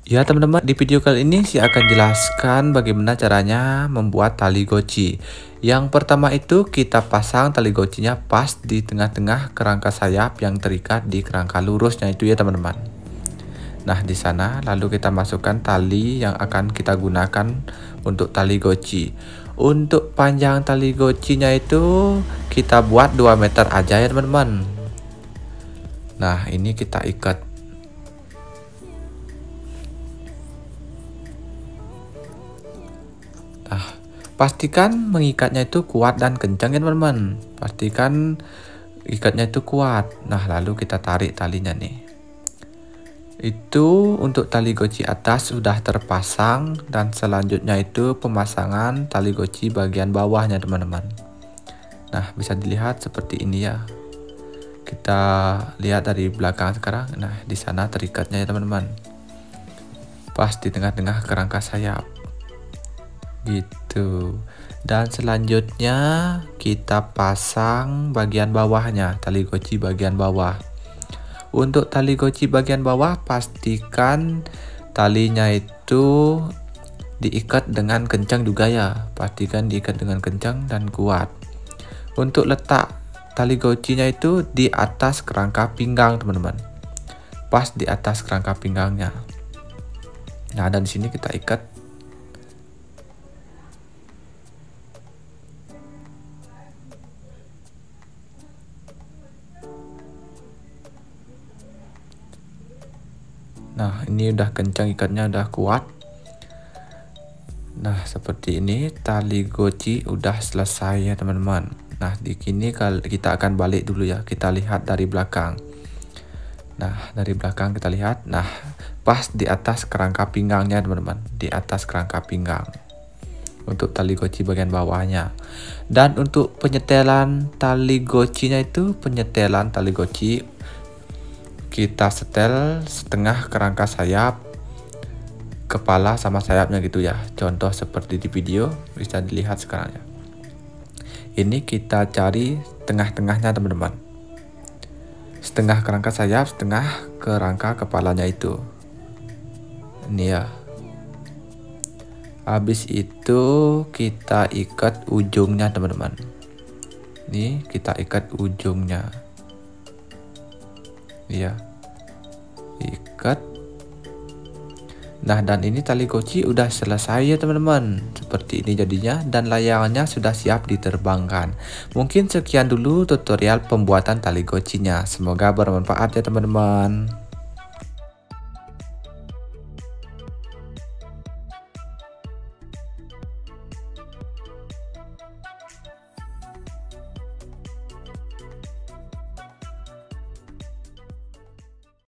Ya teman-teman, di video kali ini saya akan jelaskan bagaimana caranya membuat tali goci. Yang pertama itu kita pasang tali gocinya pas di tengah-tengah kerangka sayap yang terikat di kerangka lurusnya itu ya teman-teman. Nah di sana lalu kita masukkan tali yang akan kita gunakan untuk tali goci. Untuk panjang tali gocinya itu kita buat 2 meter aja ya teman-teman. Nah ini kita ikat. Pastikan mengikatnya itu kuat dan kencang ya teman-teman. Pastikan ikatnya itu kuat. Nah lalu kita tarik talinya nih. Itu untuk tali goci atas sudah terpasang. Dan selanjutnya itu pemasangan tali goci bagian bawahnya teman-teman. Nah bisa dilihat seperti ini ya. Kita lihat dari belakang sekarang. Nah di sana terikatnya ya teman-teman. Pas di tengah-tengah kerangka sayap. Gitu. Dan selanjutnya kita pasang bagian bawahnya, tali goci bagian bawah. Untuk tali goci bagian bawah pastikan talinya itu diikat dengan kencang juga ya. Pastikan diikat dengan kencang dan kuat. Untuk letak tali gocinya itu di atas kerangka pinggang teman-teman. Pas di atas kerangka pinggangnya. Nah, dan di sini kita ikat. Nah ini udah kencang ikatnya, udah kuat. Nah seperti ini tali goci udah selesai ya teman-teman. Nah di sini kita akan balik dulu ya, kita lihat dari belakang. Nah dari belakang kita lihat, nah pas di atas kerangka pinggangnya teman-teman, di atas kerangka pinggang untuk tali goci bagian bawahnya. Dan untuk penyetelan tali gocinya itu, penyetelan tali goci kita setel setengah kerangka sayap, kepala sama sayapnya gitu ya. Contoh seperti di video bisa dilihat sekarang ya. Ini kita cari tengah-tengahnya teman-teman. Setengah kerangka sayap, setengah kerangka kepalanya itu. Ini ya. Habis itu kita ikat ujungnya teman-teman. Nih kita ikat ujungnya. Ya, ikat. Nah dan ini tali goci udah selesai ya teman-teman. Seperti ini jadinya, dan layangannya sudah siap diterbangkan. Mungkin sekian dulu tutorial pembuatan tali gocinya. Semoga bermanfaat ya teman-teman.